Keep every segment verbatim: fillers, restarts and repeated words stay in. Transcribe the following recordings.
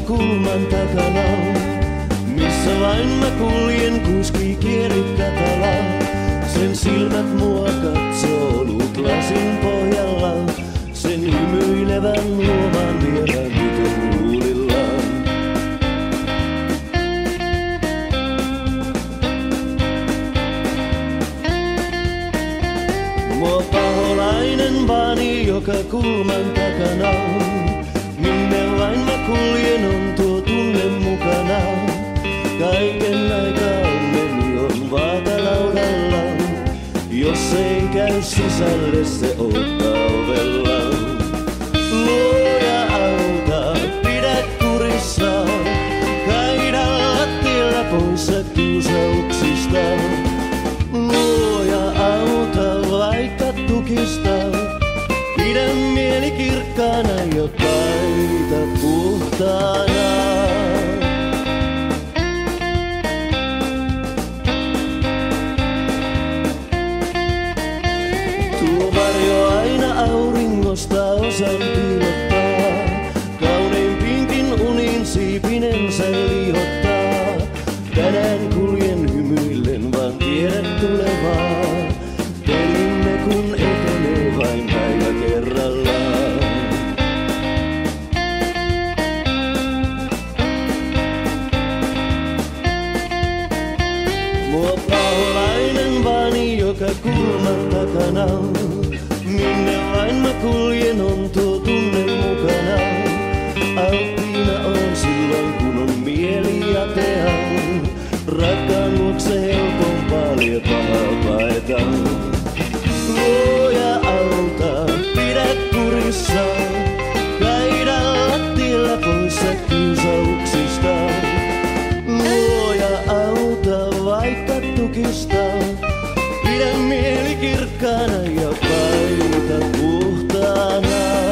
kulman takana. Missä vain mä kuljen, kuski kierikatala. Sen silmät mua katsoo luutlasin pohjalla. Sen hymyilevän luovan vieraan tytön luulillaan. Mua paholainen vaani joka kulman takana. Minne vain mä kuljen on tuo tunne mukana. Kaiken aikaa onneni on vaakalaudalla. Jos ei käy sisälle se odottaa ovella. Luoja auta, pidä kurissa. Kaida lattialla poissa kiusauksista. Luoja auta, vaikka tukista. Pidä mieli kirkkaana ja kaita puhtaana. Tuo varjo aina auringosta osan piilottaa. Kauneimpiinkin unin siipinensä liihottaa. Tänään kuljen hymyillen vaan tiedät tulevaa. Pelimme kun etenee vain päivä kerrallaan. Mua paholainen vaani joka kulman takana. Minne vain mä kuljen on tuo tunne mukana. Alttiina on silloin kun on mieli jatea. Rakkaan luokse helpompaa lie pahaa paeta. Luoja auta, pidä kurissa. Kaida lattialla poissa kiusauksista. Luoja auta, vaikka tukista. Pidä mieli kirkkaana ja kaita puhtaana.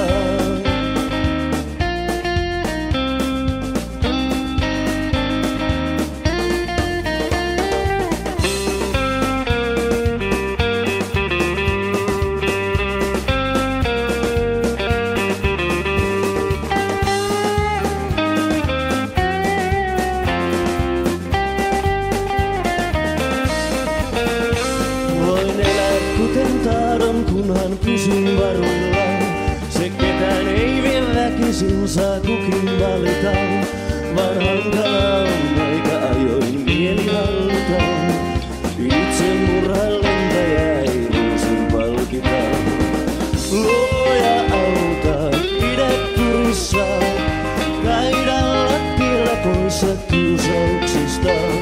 Kuten tahdon, kunhan pysyn varuilla. Se ketään ei vie väkisin saa kukin valita. Vaan hankala on aika ajoin mieli hallita. Itse murhan lentäjä ei ruusun palkita. Luoja auta, pidä kurissa. Kaida lattialla poissa kiusauksista.